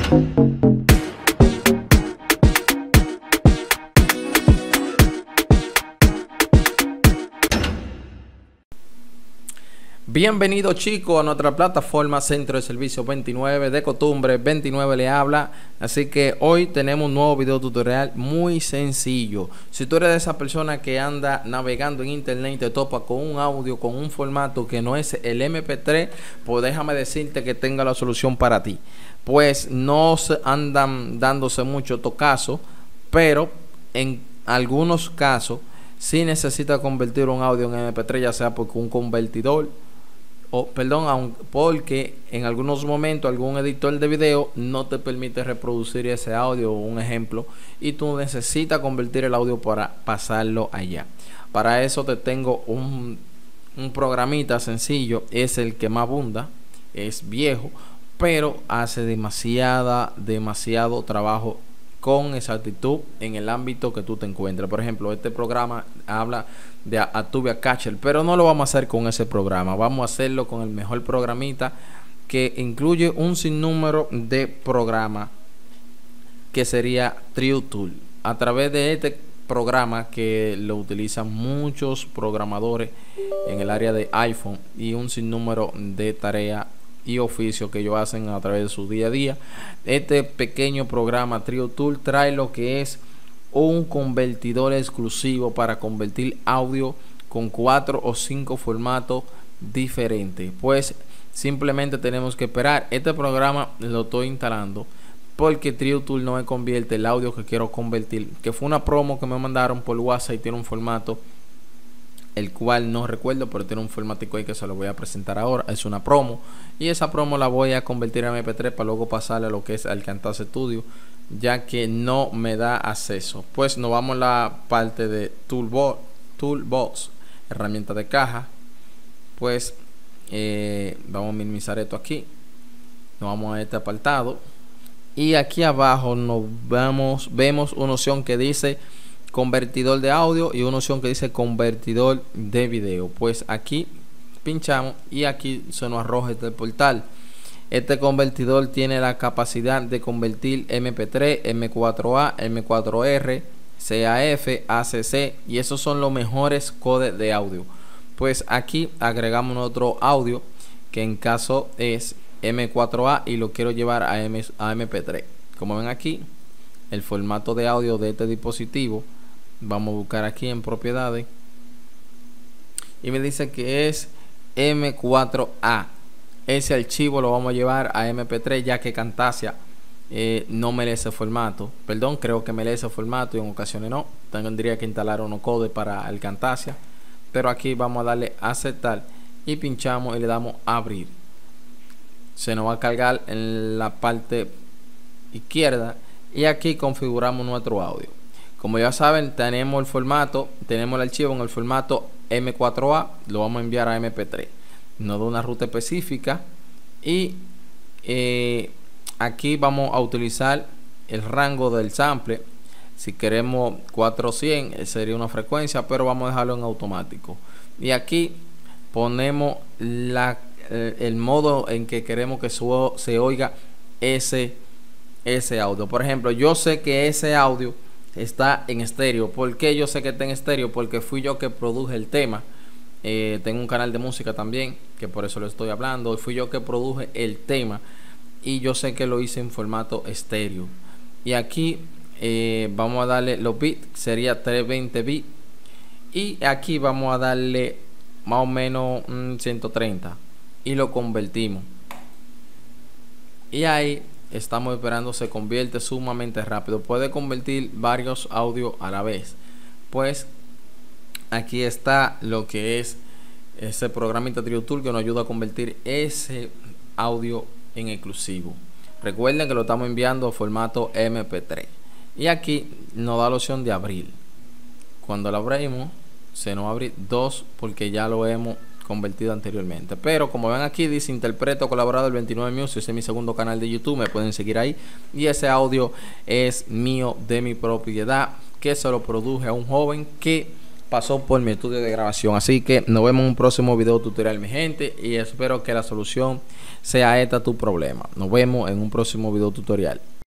Bienvenido chicos a nuestra plataforma Centro de Servicio 29, de costumbre 29 le habla. Así que hoy tenemos un nuevo video tutorial muy sencillo. Si tú eres de esa persona que anda navegando en internet y te topa con un audio, con un formato que no es el MP3, pues déjame decirte que tenga la solución para ti. Pues no se andan dándose mucho casos, pero en algunos casos sí necesita convertir un audio en MP3, ya sea porque un convertidor porque en algunos momentos algún editor de video no te permite reproducir ese audio, un ejemplo, y tú necesitas convertir el audio para pasarlo allá. Para eso te tengo un programita sencillo, es el que más abunda, es viejo, pero hace demasiado trabajo con exactitud en el ámbito que tú te encuentres. Por ejemplo, este programa habla de Atuvia Catcher, pero no lo vamos a hacer con ese programa. Vamos a hacerlo con el mejor programita que incluye un sinnúmero de programas, que sería TrioTool. A través de este programa, que lo utilizan muchos programadores en el área de iPhone, y un sinnúmero de tareas y oficios que ellos hacen a través de su día a día, este pequeño programa TrioTool trae lo que es un convertidor exclusivo para convertir audio con 4 o 5 formatos diferentes. Pues simplemente tenemos que esperar. Este programa lo estoy instalando porque TrioTool no me convierte el audio que quiero convertir, que fue una promo que me mandaron por WhatsApp y tiene un formato el cual no recuerdo, pero tiene un formático ahí que se lo voy a presentar ahora. Es una promo, y esa promo la voy a convertir a MP3 para luego pasarle a lo que es el Camtasia Studio, ya que no me da acceso. Pues nos vamos a la parte de Toolbox, herramienta de caja. Pues vamos a minimizar esto aquí, nos vamos a este apartado, y aquí abajo vemos una opción que dice convertidor de audio y una opción que dice convertidor de video. Pues aquí pinchamos y aquí se nos arroja este portal. Este convertidor tiene la capacidad de convertir MP3, M4A, M4R, CAF, ACC, y esos son los mejores codes de audio. Pues aquí agregamos otro audio que en caso es M4A y lo quiero llevar a MP3. Como ven aquí, el formato de audio de este dispositivo, vamos a buscar aquí en propiedades y me dice que es M4A. Ese archivo lo vamos a llevar a MP3, ya que Camtasia no me lee ese formato. Perdón, creo que me lee ese formato y en ocasiones no. Tendría que instalar unos codes para el Camtasia, pero aquí vamos a darle a aceptar y pinchamos y le damos a abrir. Se nos va a cargar en la parte izquierda y aquí configuramos nuestro audio. Como ya saben, tenemos el formato, tenemos el archivo en el formato M4A, lo vamos a enviar a MP3. Nos da una ruta específica y aquí vamos a utilizar el rango del sample. Si queremos 400 sería una frecuencia, pero vamos a dejarlo en automático. Y aquí ponemos el modo en que queremos que se oiga ese audio. Por ejemplo, yo sé que ese audio está en estéreo. ¿Por qué yo sé que está en estéreo? Porque fui yo que produje el tema. Tengo un canal de música también, que por eso lo estoy hablando. Fui yo que produje el tema y yo sé que lo hice en formato estéreo. Y aquí vamos a darle los bits, sería 320 bits, y aquí vamos a darle más o menos 130 y lo convertimos. Y ahí estamos esperando, se convierte sumamente rápido. Puede convertir varios audios a la vez. Pues aquí está lo que es ese programita TrioTool que nos ayuda a convertir ese audio en exclusivo. Recuerden que lo estamos enviando a formato MP3 y aquí nos da la opción de abrir. Cuando lo abrimos se nos abre 2 porque ya lo hemos convertido anteriormente. Pero como ven aquí dice interpreto colaborador 29 Music, ese es mi segundo canal de YouTube, me pueden seguir ahí. Y ese audio es mío, de mi propiedad, que se lo produje a un joven que pasó por mi estudio de grabación. Así que nos vemos en un próximo video tutorial, mi gente, y espero que la solución sea este tu problema. Nos vemos en un próximo video tutorial.